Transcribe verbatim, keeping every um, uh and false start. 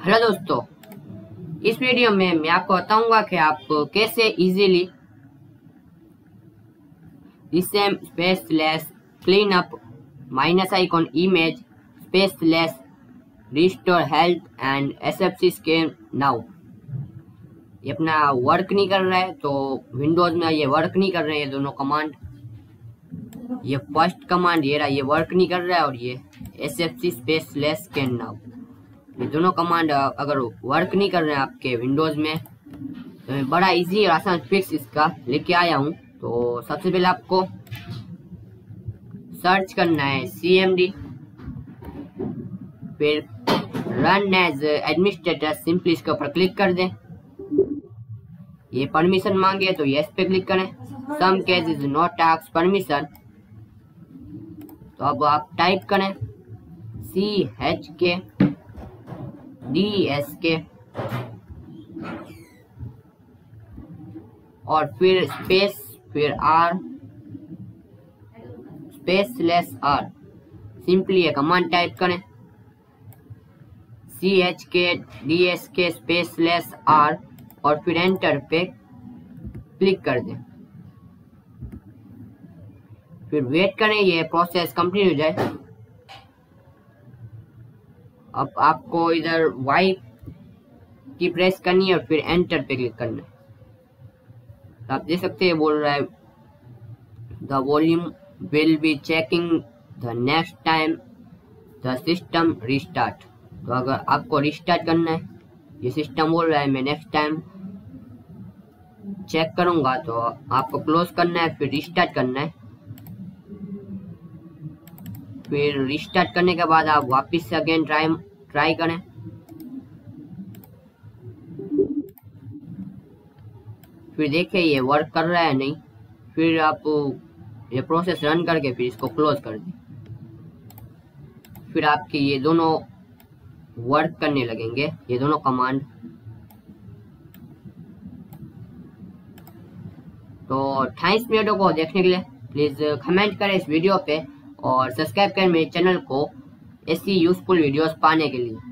Hello दोस्तों, इस video में मैं आपको बताऊंगा कि आप कैसे easily DISM space less clean up minus icon image space less restore health and SFC scan now. ये अपना वर्क नहीं कर रहा है, तो विंडोज में ये वर्क नहीं कर रहे हैं ये दोनों कमांड। ये फर्स्ट कमांड ये रहा, ये वर्क नहीं कर रहा है, और ये SFC space less scan now, ये दोनों कमांड अगर वर्क नहीं कर रहे हैं आपके विंडोज में, तो मैं बड़ा इजी और आसान फिक्स इसका लेके आया हूँ। तो सबसे पहले आपको सर्च करना है सीएमडी, फिर रन एज एडमिनिस्ट्रेटर, सिंपली इसके ऊपर क्लिक कर दें। ये परमिशन मांगे तो यस पे क्लिक करें। Some case is not ask permission, तो अब आप टाइप करें C H K D S K और फिर स्पेस, फिर R space less R, simply ये कमांड टाइप करें C H K D S K space less R और फिर एंटर पे क्लिक कर दें। फिर वेट करें ये प्रोसेस कंप्लीट हो जाए। अब आपको इधर वाई की प्रेस करनी है और फिर एंटर पे क्लिक करना है। तो आप देख सकते हैं बोल रहा है the volume will be checking the next time the system restart. तो अगर आपको रिस्टार्ट करना है, ये सिस्टम बोल रहा है मैं नेक्स्ट टाइम चेक करूंगा, तो आपको क्लोज करना है, फिर रिस्टार्ट करना है। फिर रिस्टार्ट करने के बाद आप वापस से अगेन ट्राई ट्राई करें। फिर देखिए ये वर्क कर रहा है नहीं, फिर आप ये प्रोसेस रन करके फिर इसको क्लोज कर दें। फिर आपके ये दोनों वर्क करने लगेंगे, ये दोनों कमांड। तो अट्ठाईस मिनटों को देखने के लिए प्लीज कमेंट करें इस वीडियो पे और सब्सक्राइब करें मेरे चैनल को ऐसी यूजफुल वीडियोस पाने के लिए।